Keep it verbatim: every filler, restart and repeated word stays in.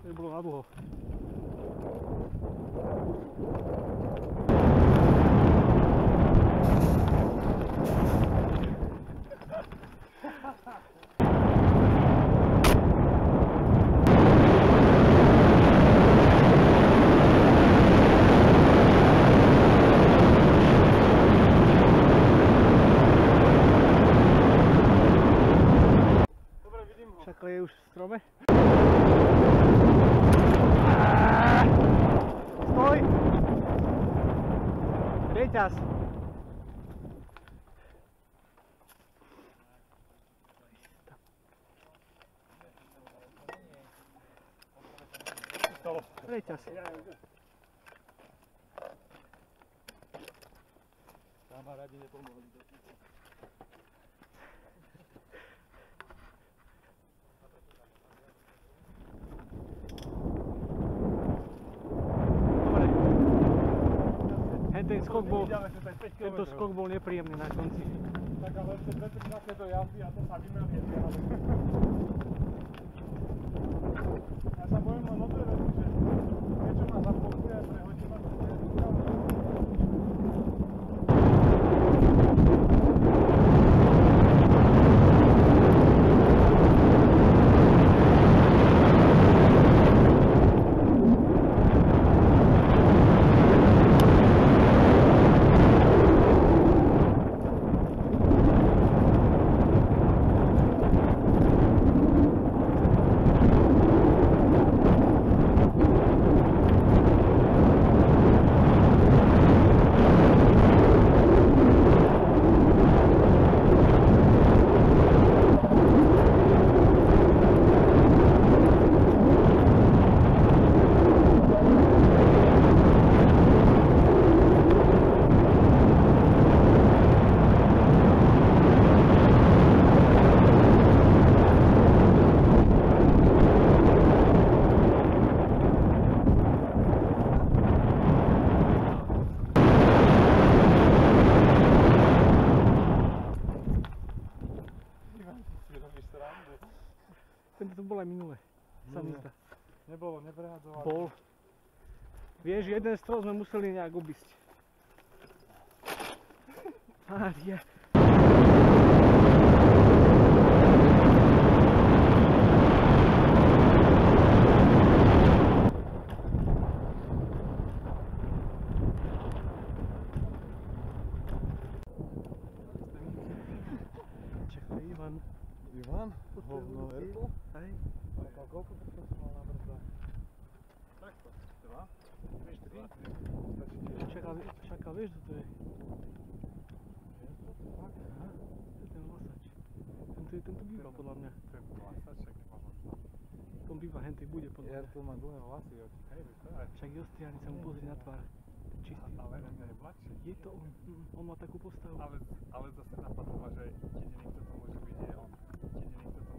To bolo na dlho. Šakal je už v strome. Stoj! Reťaz! Reťaz. Kamarádi nepomohli. Ten skok bol, tento skok bol nepríjemný na konci. Tak ale ešte dve tri takéto jazdy a to sa vymelie. Ja sa bojím len o dve veci, že niečo ma zapokuje a prehodí ma to Tento to bol aj minule, sa mi zdá. Nebolo, neprehadzovali. Bol. Vieš, jeden stroj sme museli nejak obísť. Mária. Čakaj, Ivan. Ivan? Hovno Ertl? Hej. A koľko to som mal na brzdách? Takto. Dva? Vieš, tri? Čakal, čakal, vieš, čo to je? Aha, to je ten vlasač. Tento, tento býva podľa mňa. Ten vlasač, však nemá možno. On býva, hentej bude podľa mňa. Ertl má dlhé vlasy, hej, vieš to aj. Však Jostiani sa mu pozrie na tvár. Čistý. Ale on je mladší. Je to on. On má takú postavu. Ale, ale zase napadlo ma, že jediný, kto to môže byť, je on. Jediný, kto to